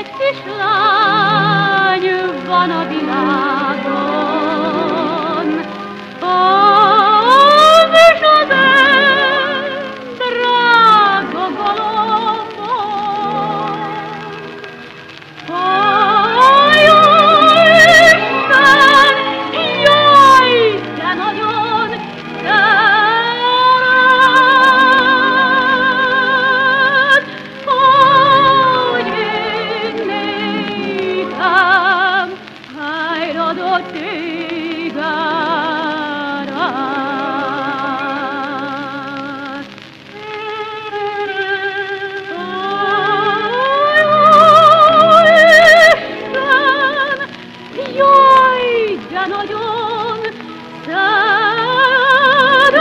egy kislány van a világon, és az én drága galambom. Isten, jaj, de nagyon szeret, hogy én nékem helyadott téged. Isten, jaj, de nagyon szeret,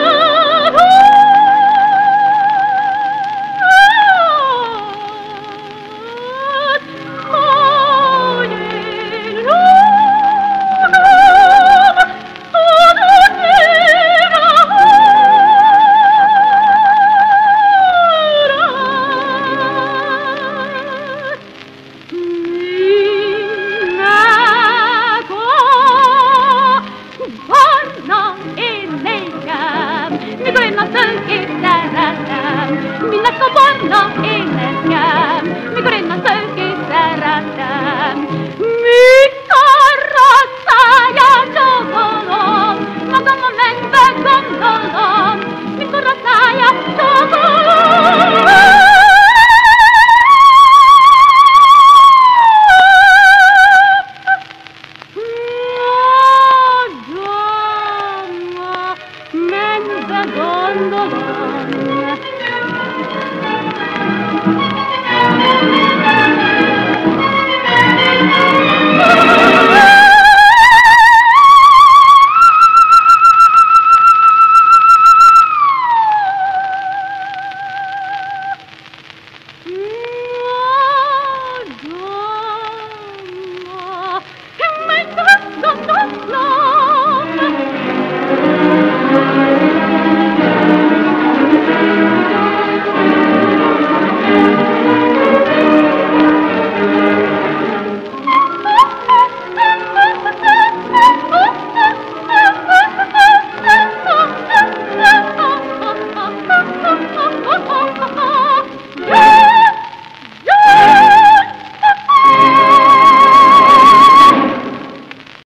hogy én lógom adott Mindnek barna én nékem, mikor én a szőkét szeretem. Mindnek a barna én nekem, mikor én a szőkét szeretem. Mikor a száját csókolom, magam a mennybe gondolom, mikor a száját csókolom. Mennybe gondolom.